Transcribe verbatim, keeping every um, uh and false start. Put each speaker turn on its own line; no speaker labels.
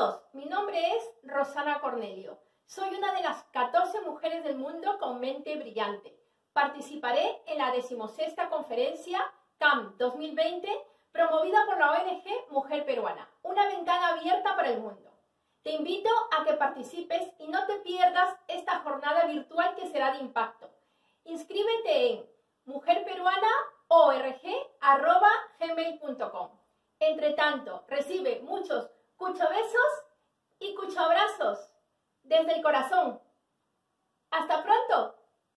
Bienvenidos, mi nombre es Rosana Cornelio. Soy una de las catorce mujeres del mundo con mente brillante. Participaré en la decimosexta conferencia C A M dos mil veinte promovida por la O N G Mujer Peruana, una ventana abierta para el mundo. Te invito a que participes y no te pierdas esta jornada virtual que será de impacto. Inscríbete en mujer peruana org arroba gmail punto com. Entre tanto, recibe muchos cuchobesos y cuchoabrazos desde el corazón. ¡Hasta pronto!